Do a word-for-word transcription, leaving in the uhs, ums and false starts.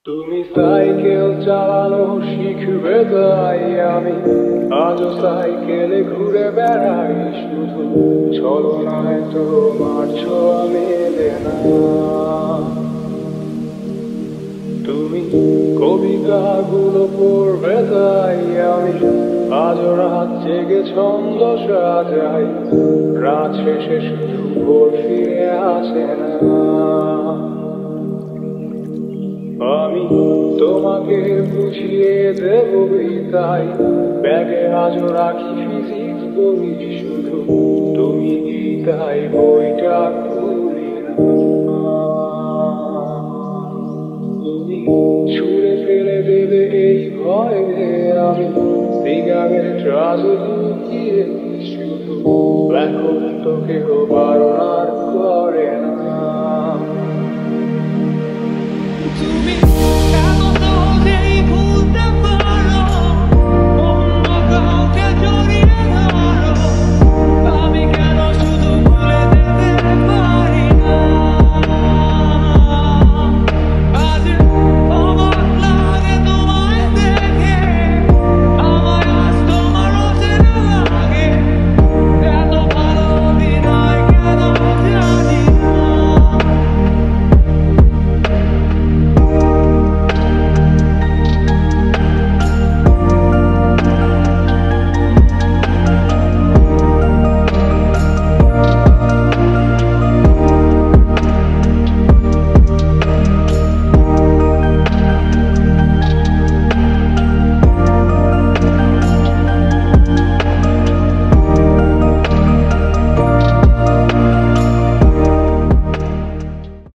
তুমি সাইকেল চালানো শিখবে তাই আমি আজও সাইকেলে ঘুরে বেড়াই, শুধু ছলনায় তোমার ছোঁয়া মেলে না। তুমি কবিতাগুলো পড়বে তাই আমি আজও রাত জেগে ছন্দ সাজাই, রাত শেষে শুধু ভোর ফিরে আসে না। আমি তোমাকে বুঝিয়ে দেব তাই ব্যাগে আজও রাখি ফিজিক্স বই, শুধু তুমি তাই বইটা খুলি না। তুমি ছুঁড়ে ফেলে দেবে এই ভয়ে আমি সিগারেট রাজু লুকিয়ে, শুধু এখন তো কেউ বারণ আর করে না। তুমি